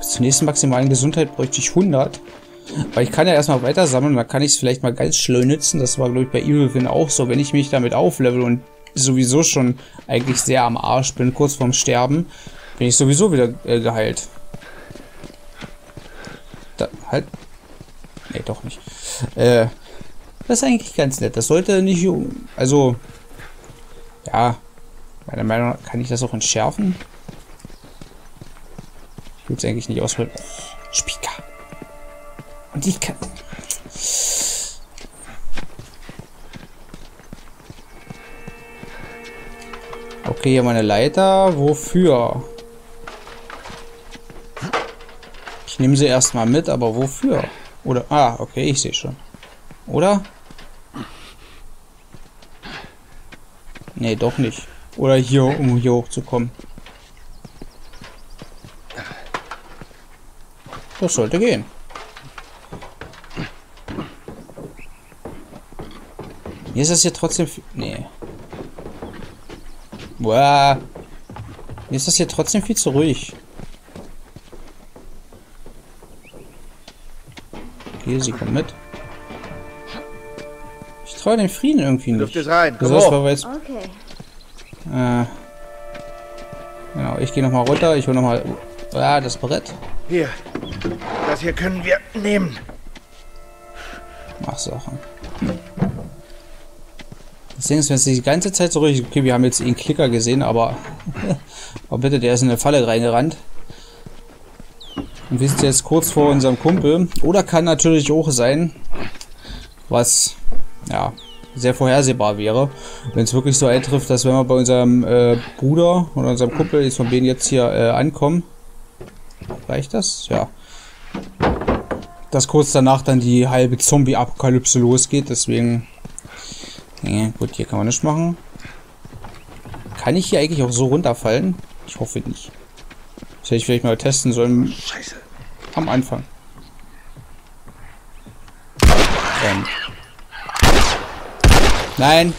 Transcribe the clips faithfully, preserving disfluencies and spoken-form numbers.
Bis zur nächsten maximalen Gesundheit bräuchte ich hundert. Weil ich kann ja erstmal weiter sammeln, dann kann ich es vielleicht mal ganz schön nützen. Das war, glaube ich, bei Evil Win auch so. Wenn ich mich damit auflevel und sowieso schon eigentlich sehr am Arsch bin, kurz vorm Sterben, bin ich sowieso wieder äh, geheilt. Da, halt. Nee, doch nicht. Äh, das ist eigentlich ganz nett. Das sollte nicht... Also... Ja... Meiner Meinung nach kann ich das auch entschärfen. Ich will es eigentlich nicht ausholen. Oh, Speaker. Und ich kann... Okay, hier meine Leiter. Wofür? Ich nehme sie erstmal mit, aber wofür? Oder... Ah, okay, ich sehe schon. Oder? Nee, doch nicht. Oder hier, um hier hochzukommen. Das sollte gehen. Mir ist das hier trotzdem... Nee. Boah. Mir ist das hier trotzdem viel zu ruhig. Okay, sie kommt mit. Ich traue den Frieden irgendwie nicht. Dürft es rein. Komm hoch. War jetzt, Okay. äh, genau, ich gehe nochmal runter. Ich hole nochmal... Ah, das Brett. Hier. Das hier können wir nehmen. Mach Sachen. Das Ding ist, wenn es die ganze Zeit so ruhig ist... Okay, wir haben jetzt einen Klicker gesehen, aber... aber bitte, der ist in eine Falle reingerannt. Und wir sind jetzt kurz vor unserem Kumpel. Oder kann natürlich auch sein, was... ja... sehr vorhersehbar wäre, wenn es wirklich so eintrifft, dass wenn wir bei unserem äh, Bruder oder unserem Kumpel jetzt von denen jetzt hier äh, ankommen, reicht das? Ja. Dass kurz danach dann die halbe Zombie-Apokalypse losgeht, deswegen... Nee, gut, hier kann man nichts machen. Kann ich hier eigentlich auch so runterfallen? Ich hoffe nicht. Das hätte ich vielleicht mal testen sollen. Scheiße. Am Anfang. Ähm. Nein.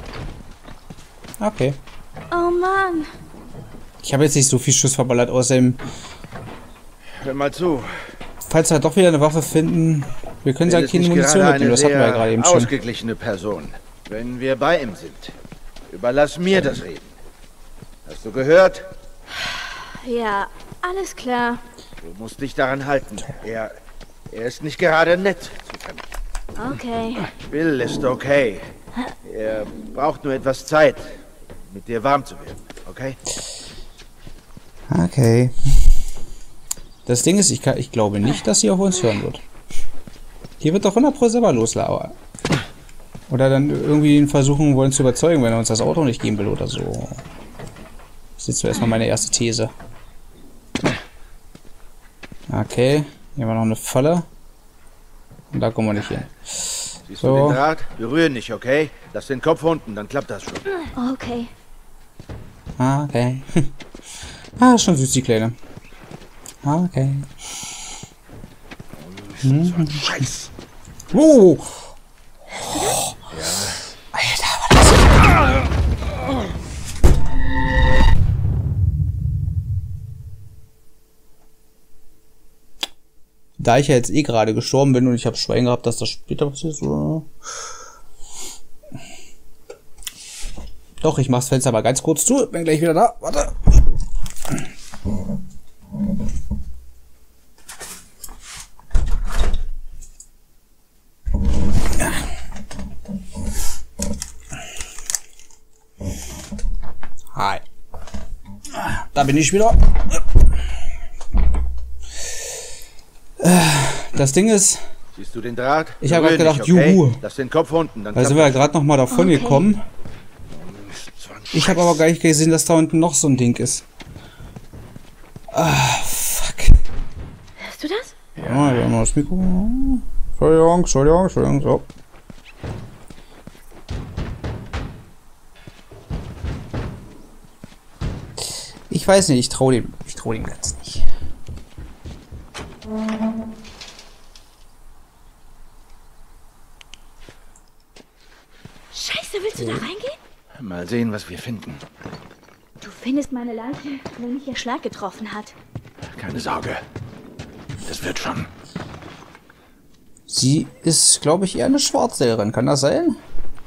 Okay. Oh Mann. Ich habe jetzt nicht so viel Schuss verballert, außerdem... Hör mal zu. Falls wir doch wieder eine Waffe finden, wir können ja keine Munition mitnehmen, das hatten wir ja gerade eben schon. Ausgeglichene Person. Wenn wir bei ihm sind, überlass mir das Reden. Hast du gehört? Ja, alles klar. Du musst dich daran halten. Er, er ist nicht gerade nett zu Fremden. Okay. Bill ist okay. Er braucht nur etwas Zeit, mit dir warm zu werden, okay? Okay. Das Ding ist, ich, kann, ich glaube nicht, dass sie auf uns hören wird. Hier wird doch hundert Prozent selber loslauern. Oder dann irgendwie ihn versuchen wollen zu überzeugen, wenn er uns das Auto nicht geben will oder so. Das ist jetzt zuerst mal meine erste These. Okay, hier haben wir noch eine Falle. Und da kommen wir nicht hin. Siehst So. du den Draht? Berühr nicht, okay? Lass den Kopf unten, dann klappt das schon. Okay. Ah, okay. Ah, schon süß, die Kleine. Ah, okay. Hm. So ein Scheiß. Oh! Ja. Alter, was ist das? Da ich ja jetzt eh gerade gestorben bin und ich habe Schwein gehabt, dass das später passiert, so. Doch, ich mach's Fenster mal ganz kurz zu. Bin gleich wieder da. Warte. Hi. Da bin ich wieder. Das Ding ist, Siehst du den Draht? ich habe Berühr gedacht, nicht, okay? juhu. Lass den Kopf unten, dann Da klappt sind wir ja das gerade noch mal davon Okay. gekommen. So ein Ich habe Scheiß. aber gar nicht gesehen, dass da unten noch so ein Ding ist. Ah, fuck. Hörst du das? Ja, wir haben noch das Mikro. Entschuldigung, Entschuldigung, Entschuldigung, so. Ich weiß nicht, ich traue dem, ich traue dem Ganzen nicht. Scheiße, willst du da reingehen? Mal sehen, was wir finden. Du findest meine Leiche, wenn mich der Schlag getroffen hat. Keine Sorge. Das wird schon. Sie ist, glaube ich, eher eine Schwarzseherin. Kann das sein?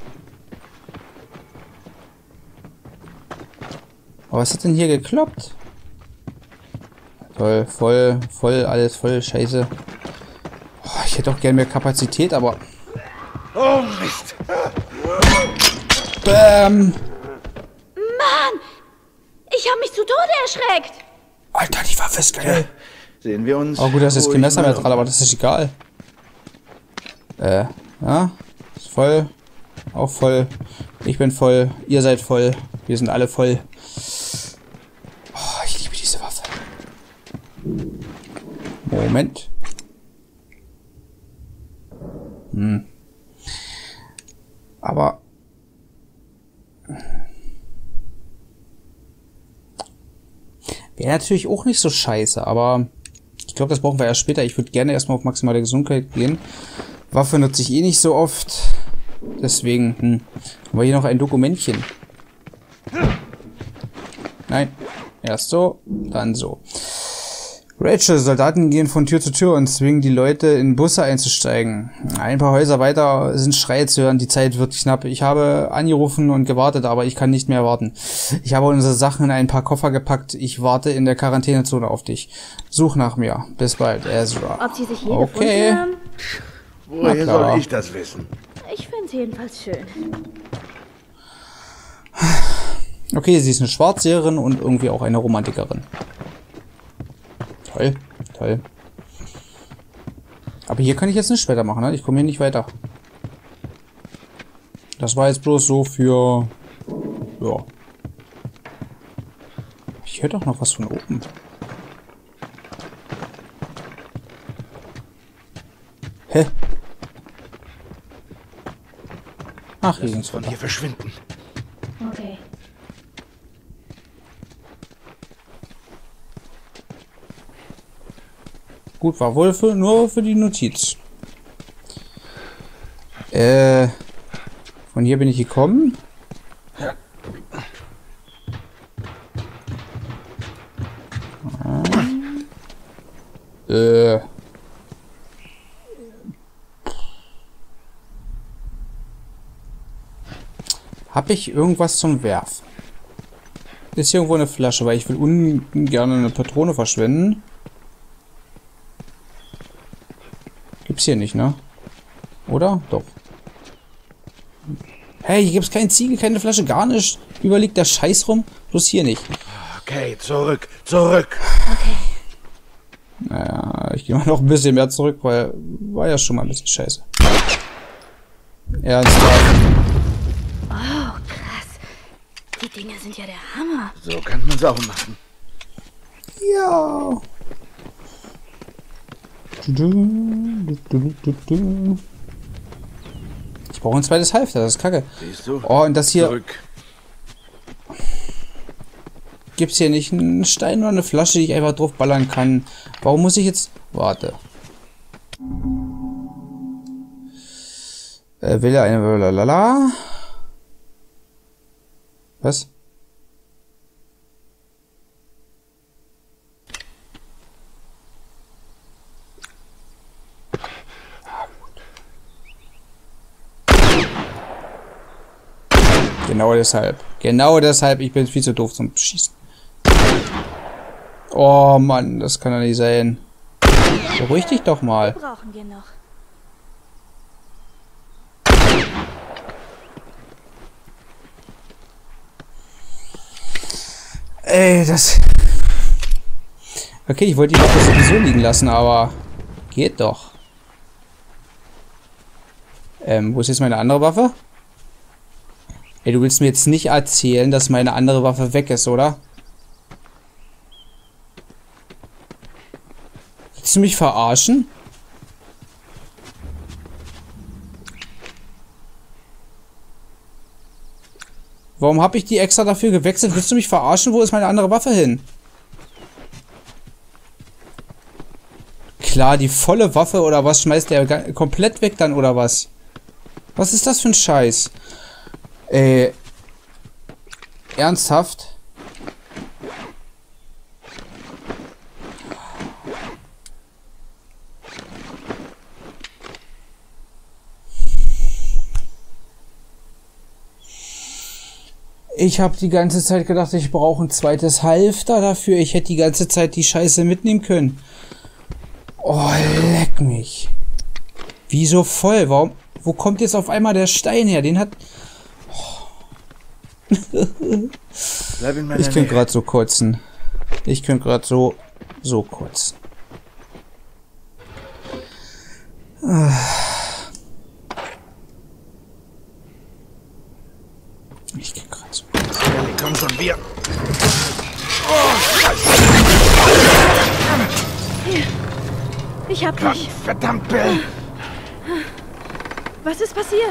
Aber was hat denn hier geklappt? Toll, voll, voll, alles voll, scheiße. Oh, ich hätte auch gerne mehr Kapazität, aber... Oh, Mist! Bäm! Mann! Ich habe mich zu Tode erschreckt! Alter, die Waffe ist geil. Sehen wir uns. Oh gut, das ist jetzt kein Messer mehr mal dran, aber das ist egal. Äh, ja. Ist voll. Auch voll. Ich bin voll. Ihr seid voll. Wir sind alle voll. Oh, ich liebe diese Waffe. Moment. Hm. Aber... wäre natürlich auch nicht so scheiße, aber ich glaube, das brauchen wir erst später. Ich würde gerne erstmal auf maximale Gesundheit gehen. Waffe nutze ich eh nicht so oft. Deswegen hm, haben wir hier noch ein Dokumentchen. Nein. Erst so, dann so. Rachel, Soldaten gehen von Tür zu Tür und zwingen die Leute in Busse einzusteigen. Ein paar Häuser weiter sind Schreie zu hören, die Zeit wird knapp. Ich habe angerufen und gewartet, aber ich kann nicht mehr warten. Ich habe unsere Sachen in ein paar Koffer gepackt. Ich warte in der Quarantänezone auf dich. Such nach mir. Bis bald, Ezra. Ob sie sich je Okay. gefunden haben? Woher Na klar. soll ich das wissen? Ich finde es jedenfalls schön. Okay, sie ist eine Schwarzseherin und irgendwie auch eine Romantikerin. Toll, toll. Aber hier kann ich jetzt nicht weitermachen, ne? Ich komme hier nicht weiter. Das war jetzt bloß so für... ja. Ich höre doch noch was von oben. Hä? Ach, hier ging's Von runter. hier verschwinden. Okay. Gut, war wohl für, nur für die Notiz. Äh, von hier bin ich gekommen. Ah. Äh. Hab ich irgendwas zum Werfen? Ist hier irgendwo eine Flasche, weil ich will ungern eine Patrone verschwenden. Gibt's hier nicht, ne? Oder? Doch. Hey, hier gibt's keinen Ziegel, keine Flasche, gar nicht. Überliegt der Scheiß rum. Bloß hier nicht. Okay, zurück, zurück. Okay. Naja, ich gehe mal noch ein bisschen mehr zurück, weil war ja schon mal ein bisschen scheiße. Ernsthaft. Oh, krass. Die Dinger sind ja der Hammer. So kann man's auch machen. Ja. Ich brauche ein zweites Halfter, das ist kacke. Siehst du? Oh, und das hier... Zurück. Gibt's hier nicht einen Stein oder eine Flasche, die ich einfach drauf ballern kann? Warum muss ich jetzt... Warte. Äh, will er eine... Lalala? Was? Genau deshalb. Genau deshalb. Ich bin viel zu doof zum Schießen. Oh Mann, das kann doch nicht sein. Beruhig dich doch mal. Brauchen wir noch. Ey, das... Okay, ich wollte die Waffe sowieso liegen lassen, aber... Geht doch. Ähm, wo ist jetzt meine andere Waffe? Ey, du willst mir jetzt nicht erzählen, dass meine andere Waffe weg ist, oder? Willst du mich verarschen? Warum habe ich die extra dafür gewechselt? Willst du mich verarschen? Wo ist meine andere Waffe hin? Klar, die volle Waffe oder was schmeißt der komplett weg dann oder was? Was ist das für ein Scheiß? Äh. Ernsthaft? Ich habe die ganze Zeit gedacht, ich brauche ein zweites Halfter dafür. Ich hätte die ganze Zeit die Scheiße mitnehmen können. Oh, leck mich. Wieso voll? Warum? Wo kommt jetzt auf einmal der Stein her? Den hat... Oh. Ich könnte gerade so kotzen. Ich könnte gerade so... so kotzen. Ah. Ich könnte gerade so kotzen. Komm schon, wir. Hier. Ich hab Komm, dich. verdammt, Bill. Was ist passiert?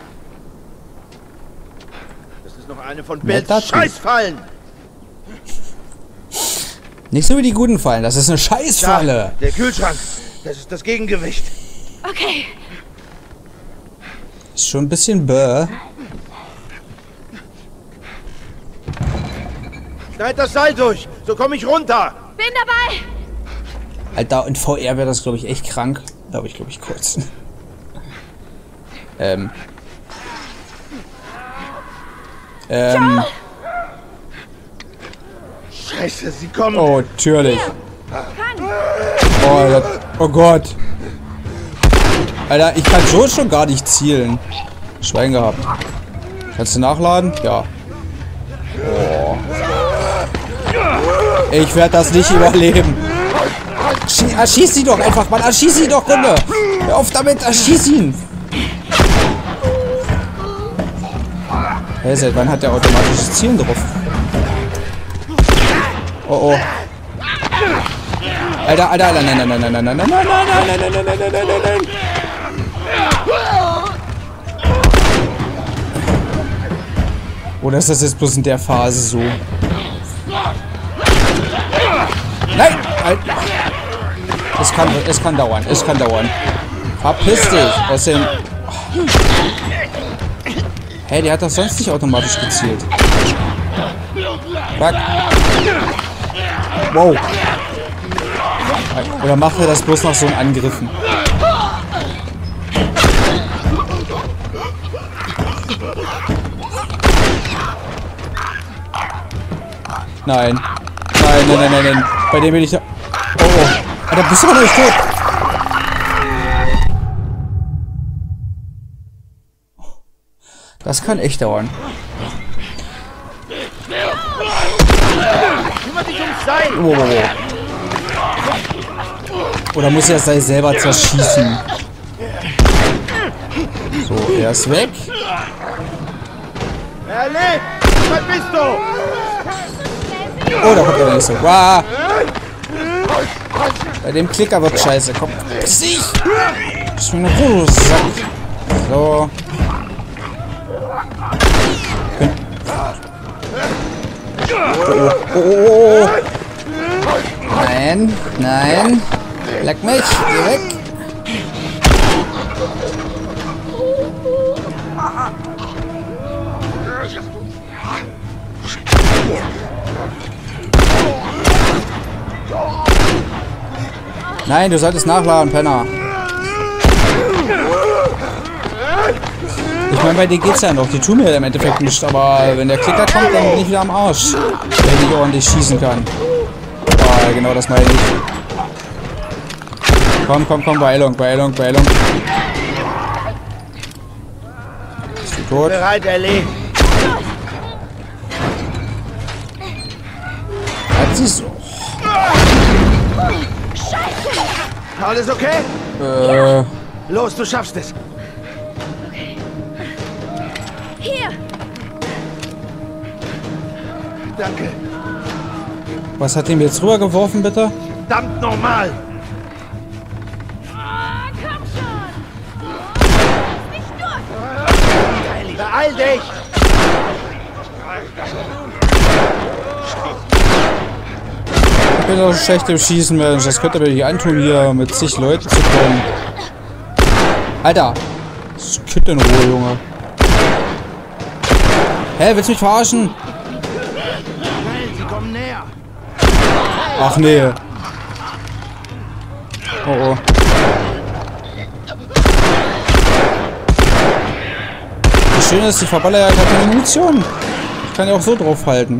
Das ist noch eine von Bills Netter Scheißfallen. Nicht so wie die guten Fallen. Das ist eine Scheißfalle. Da, der Kühlschrank. Das ist das Gegengewicht. Okay. Ist schon ein bisschen bäh. Schneid das Seil durch. So komme ich runter. Bin dabei. Alter, in V R wäre das, glaube ich, echt krank. Da habe ich, glaube ich, kurz. ähm. Ähm. Scheiße, sie kommen. Oh, natürlich. Oh, das, oh Gott. Alter, ich kann so schon gar nicht zielen. Schwein gehabt. Kannst du nachladen? Ja. Oh. Ich werde das nicht überleben. Schie erschieß sie doch einfach, Mann. Erschieß sie doch, Runde. Hör auf damit, erschieß ihn. Hey, seit wann hat der automatisches Zielen drauf? Oh, oh. Alter, Alter, Alter, nein, nein, nein, nein, nein, nein, nein, nein, nein, nein, nein, nein, nein, nein, nein, nein. Oder ist das jetzt bloß in der Phase so? Nein! Es kann, es kann dauern, es kann dauern. Verpiss dich aus dem... Hey, der hat doch sonst nicht automatisch gezielt. Fuck. Wow. Oder macht er das bloß nach so einem Angriffen? Nein. Nein, nein, nein, nein, nein. Bei dem bin ich da... Oh, oh. Alter, bist du noch nicht tot? Das kann echt dauern. Kümmere dich ums Seil. Oh, oh, oh. Oder muss er das Seil selber zerschießen? So, er ist weg. Er lebt. Was bist du? Oh, da kommt der nächste. Wow. Bei dem Klicker wird scheiße. Komm, piss dich. Ich bin eine Ruhe, Sack. So. Oh, oh, oh, oh. Nein, nein. Leck mich, geh weg. Nein, du solltest nachladen, Penner. Ich meine, bei dir geht's ja noch. Die tun mir im Endeffekt nicht, aber wenn der Klicker kommt, dann bin ich wieder am Arsch. Wenn ich ordentlich schießen kann. Boah, genau das meine ich. Komm, komm, komm, Beeilung, Beeilung, Beeilung. Ist du tot? Bereit, Ellie. Hat sie so. Alles okay? Äh. Los, du schaffst es. Okay. Hier. Danke. Was hat ihm jetzt rübergeworfen, bitte? Verdammt normal. Oh, komm schon. Nicht durch. Ellie, beeil dich. Ich bin auch schlecht im Schießen, Mensch. Das könnte mir nicht antun, hier mit zig Leuten zu kommen. Alter! Das Kind in Ruhe, Junge. Hä, willst du mich verarschen? Schnell, sie kommen näher. Ach nee. Oh oh. Das Schöne ist, die Verballer ja gar keine Munition. kann ja auch so drauf halten.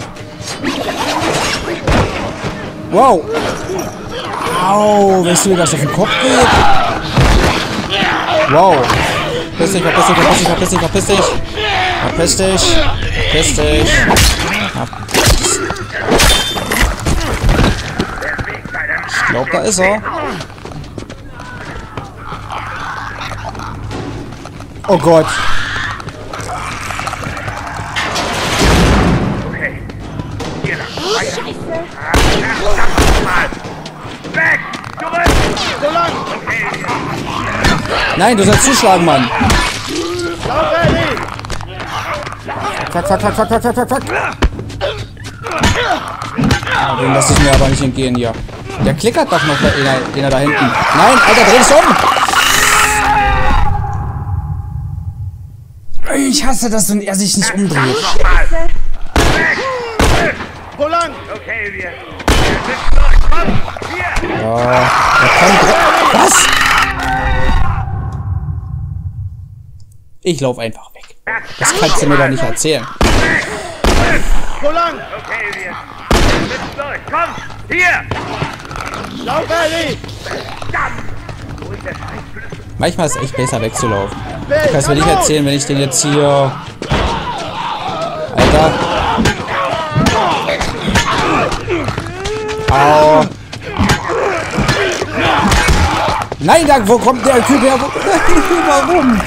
Wow. Au, weißt du, wie das auf den Kopf geht? Wow. Verpiss dich, verpiss dich, verpiss dich, verpiss dich, verpiss dich. Verpiss dich. Verpiss dich. Ich glaube, da ist er. Oh Gott. Nein, du sollst zuschlagen, Mann. Fuck, fuck, fuck, fuck, fuck, fuck, fuck, fuck. Ah, den lasse ich mir aber nicht entgehen hier. Der klickert doch noch, den er, den er da hinten. Nein, Alter, dreh dich um! Ich hasse das, wenn er sich nicht umdreht. Wo lang? Okay, wir. Ja, er kann... Was? Ich lauf einfach weg. Das kannst du mir doch nicht erzählen. Wo lang? Okay, wir. Komm, hier! Lauf, Ellie! Manchmal ist es echt besser wegzulaufen. Du kannst mir nicht erzählen, wenn ich den jetzt hier... Alter. Au. Nein, da, wo kommt der Typ her? Warum?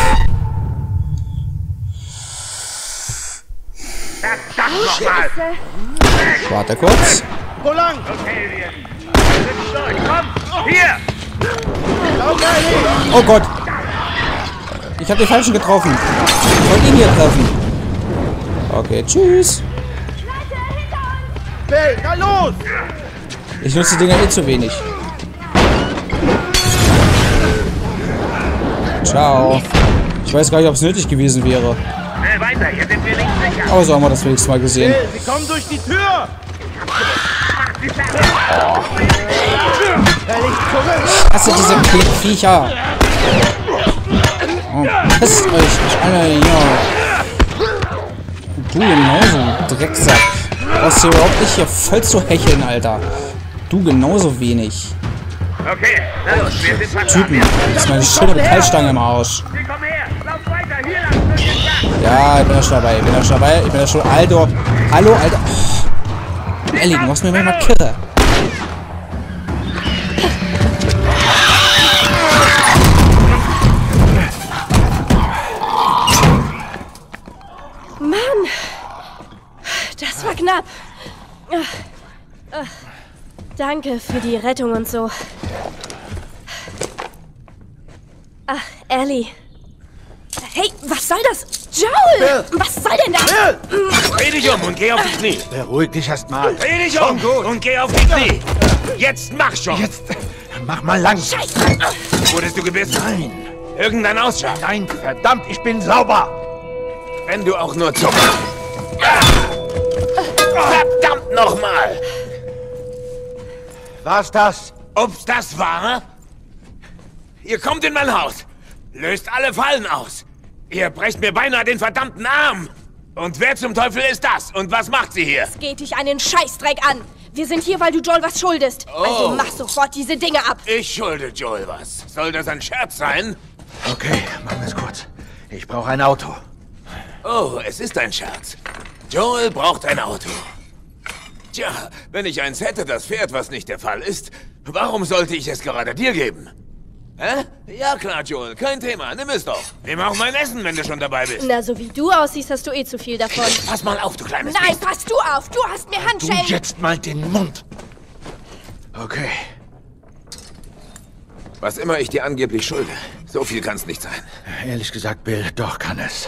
Warte kurz. Wo lang? Okay, wir. Komm, hier! Lauf, Ellie! Oh Gott. Ich habe den Falschen getroffen. Ich wollte ihn hier treffen. Okay, tschüss. Bill, na los! Ich nutze die Dinger eh zu wenig. Ciao. Ich weiß gar nicht, ob es nötig gewesen wäre. Schnell weiter, hier sind wir nicht sicher. Aber so haben wir das wenigstens mal gesehen. Bill, sie kommen durch die Tür! Ellie, zurück! Ich hasse diese Viecher. Oh, pisst euch. Alter, ja. Du genauso, Drecksack. Brauchst du überhaupt nicht hier voll zu hecheln, Alter. Du genauso wenig. Okay, na los, wir sind fast Typen, das ist meine schöne Metallstange im Arsch. Wir kommen her, lauf weiter, hier lang. Ja, ich bin ja schon dabei, ich bin ja schon dabei, ich bin ja schon... Alter, hallo, Alter. Oh. Ellie, du machst mir manchmal kirre. Mann! Das war knapp. Ach, ach, danke für die Rettung und so. Ach, Ellie. Hey, was soll das? Joel! Bill! Was soll denn das? Bill! Dreh dich um und geh auf die Knie. Beruhig dich erst mal. Dreh dich um und geh auf die Knie. Jetzt mach schon. Jetzt mach mal lang. Scheiße! Wurdest du gebissen? Nein, Irgendein Ausschlag? nein, verdammt, ich bin sauber. Wenn du auch nur zuckst. Verdammt nochmal! War's das? Ob's das war? Ihr kommt in mein Haus, löst alle Fallen aus. Ihr brecht mir beinahe den verdammten Arm. Und wer zum Teufel ist das? Und was macht sie hier? Es geht dich einen Scheißdreck an. Wir sind hier, weil du Joel was schuldest. Oh. Also mach sofort diese Dinge ab. Ich schulde Joel was. Soll das ein Scherz sein? Okay, machen wir es kurz. Ich brauche ein Auto. Oh, es ist ein Scherz. Joel braucht ein Auto. Tja, wenn ich eins hätte, das Pferd, was nicht der Fall ist, warum sollte ich es gerade dir geben? Hä? Ja klar, Joel, kein Thema, nimm es doch. Nimm auch mein Essen, wenn du schon dabei bist. Na, so wie du aussiehst, hast du eh zu viel davon. Pass mal auf, du kleines Nein, Biest. pass du auf. Du hast mir Du Handschellen. jetzt mal den Mund. Okay. Was immer ich dir angeblich schulde, so viel kann's nicht sein. Ehrlich gesagt, Bill, doch kann es.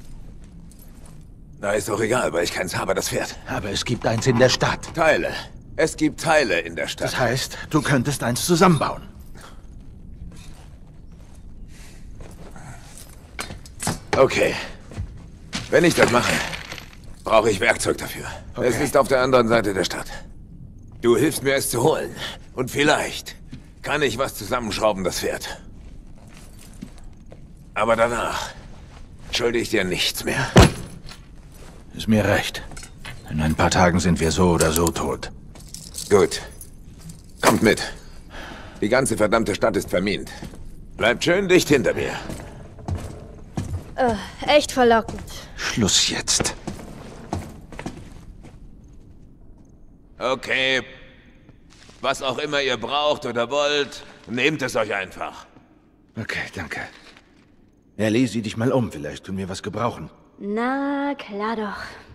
Na, ist doch egal, weil ich keins habe, das Pferd. Aber es gibt eins in der Stadt. Teile. Es gibt Teile in der Stadt. Das heißt, du könntest eins zusammenbauen. Okay. Wenn ich das mache, brauche ich Werkzeug dafür. Okay. Es ist auf der anderen Seite der Stadt. Du hilfst mir, es zu holen. Und vielleicht kann ich was zusammenschrauben, das Pferd. Aber danach schulde ich dir nichts mehr. Ist mir recht. In ein paar Tagen sind wir so oder so tot. Gut. Kommt mit. Die ganze verdammte Stadt ist vermint. Bleibt schön dicht hinter mir. Äh, echt verlockend. Schluss jetzt. Okay. Was auch immer ihr braucht oder wollt, nehmt es euch einfach. Okay, danke. Ellie, sieh dich mal um. Vielleicht tun wir was gebrauchen. Na, klar doch.